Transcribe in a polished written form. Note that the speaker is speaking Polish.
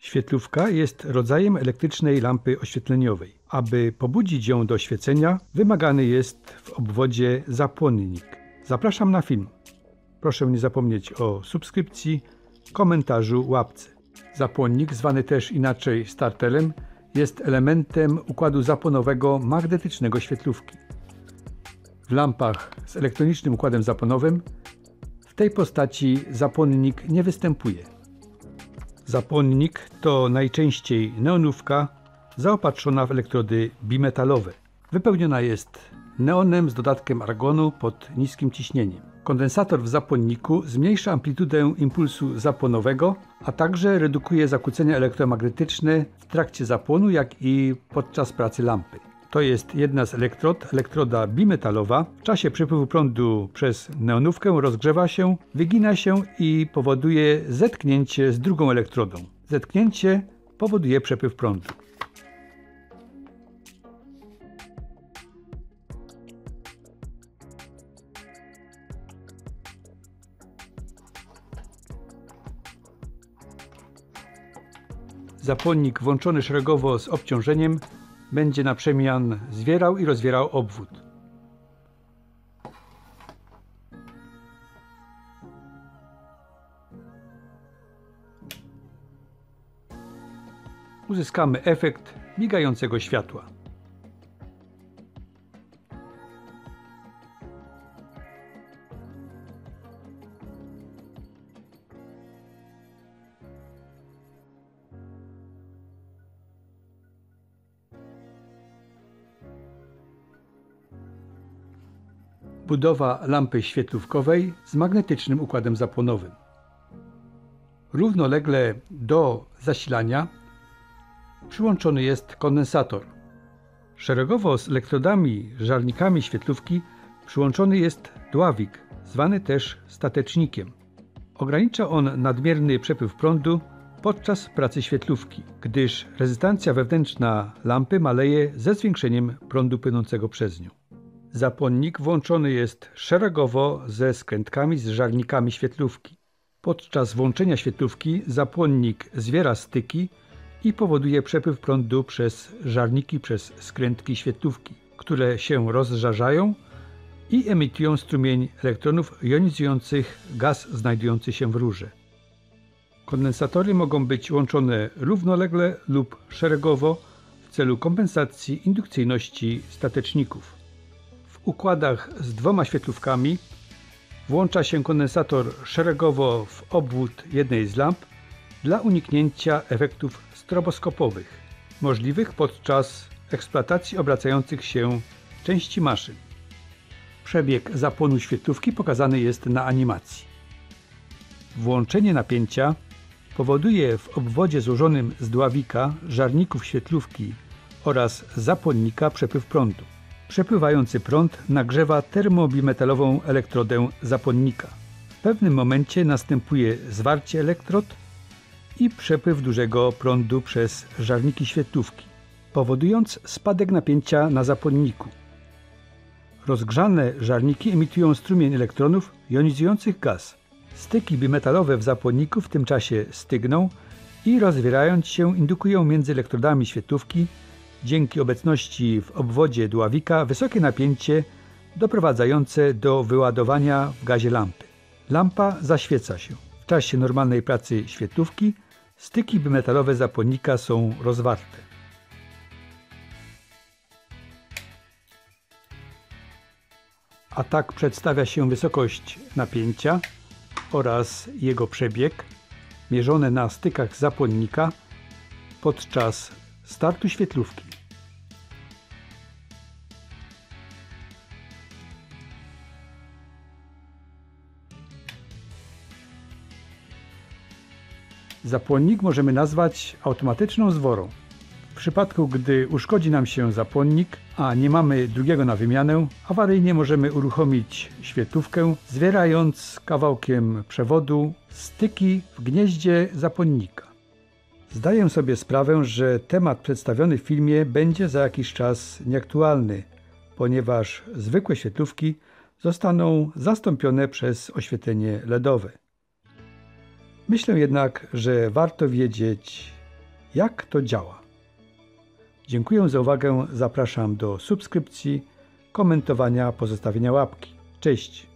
Świetlówka jest rodzajem elektrycznej lampy oświetleniowej. Aby pobudzić ją do świecenia, wymagany jest w obwodzie zapłonnik. Zapraszam na film. Proszę nie zapomnieć o subskrypcji, komentarzu, łapce. Zapłonnik, zwany też inaczej startelem, jest elementem układu zapłonowego magnetycznego świetlówki. W lampach z elektronicznym układem zapłonowym w tej postaci zapłonnik nie występuje. Zapłonnik to najczęściej neonówka zaopatrzona w elektrody bimetalowe. Wypełniona jest neonem z dodatkiem argonu pod niskim ciśnieniem. Kondensator w zapłonniku zmniejsza amplitudę impulsu zapłonowego, a także redukuje zakłócenia elektromagnetyczne w trakcie zapłonu, jak i podczas pracy lampy. To jest jedna z elektrod, elektroda bimetalowa. W czasie przepływu prądu przez neonówkę rozgrzewa się, wygina się i powoduje zetknięcie z drugą elektrodą. Zetknięcie powoduje przepływ prądu. Zapłonnik włączony szeregowo z obciążeniem będzie na przemian zwierał i rozwierał obwód. Uzyskamy efekt migającego światła. Budowa lampy świetlówkowej z magnetycznym układem zapłonowym. Równolegle do zasilania przyłączony jest kondensator. Szeregowo z elektrodami, żarnikami świetlówki przyłączony jest dławik, zwany też statecznikiem. Ogranicza on nadmierny przepływ prądu podczas pracy świetlówki, gdyż rezystancja wewnętrzna lampy maleje ze zwiększeniem prądu płynącego przez nią. Zapłonnik włączony jest szeregowo ze skrętkami z żarnikami świetlówki. Podczas włączenia świetlówki zapłonnik zwiera styki i powoduje przepływ prądu przez żarniki, przez skrętki świetlówki, które się rozżarzają i emitują strumień elektronów jonizujących gaz znajdujący się w rurze. Kondensatory mogą być łączone równolegle lub szeregowo w celu kompensacji indukcyjności stateczników. W układach z dwoma świetlówkami włącza się kondensator szeregowo w obwód jednej z lamp dla uniknięcia efektów stroboskopowych możliwych podczas eksploatacji obracających się części maszyn. Przebieg zapłonu świetlówki pokazany jest na animacji. Włączenie napięcia powoduje w obwodzie złożonym z dławika, żarników świetlówki oraz zapłonnika przepływ prądu. Przepływający prąd nagrzewa termobimetalową elektrodę zapłonnika. W pewnym momencie następuje zwarcie elektrod i przepływ dużego prądu przez żarniki świetlówki, powodując spadek napięcia na zapłonniku. Rozgrzane żarniki emitują strumień elektronów jonizujących gaz. Styki bimetalowe w zapłonniku w tym czasie stygną i rozwierając się indukują między elektrodami świetlówki dzięki obecności w obwodzie dławika wysokie napięcie doprowadzające do wyładowania w gazie lampy. Lampa zaświeca się. W czasie normalnej pracy świetlówki styki bimetalowe zapłonnika są rozwarte. A tak przedstawia się wysokość napięcia oraz jego przebieg mierzone na stykach zapłonnika podczas startu świetlówki. Zapłonnik możemy nazwać automatyczną zworą. W przypadku, gdy uszkodzi nam się zapłonnik, a nie mamy drugiego na wymianę, awaryjnie możemy uruchomić świetlówkę, zwierając kawałkiem przewodu styki w gnieździe zapłonnika. Zdaję sobie sprawę, że temat przedstawiony w filmie będzie za jakiś czas nieaktualny, ponieważ zwykłe świetlówki zostaną zastąpione przez oświetlenie LEDowe. Myślę jednak, że warto wiedzieć, jak to działa. Dziękuję za uwagę, zapraszam do subskrypcji, komentowania, pozostawienia łapki. Cześć!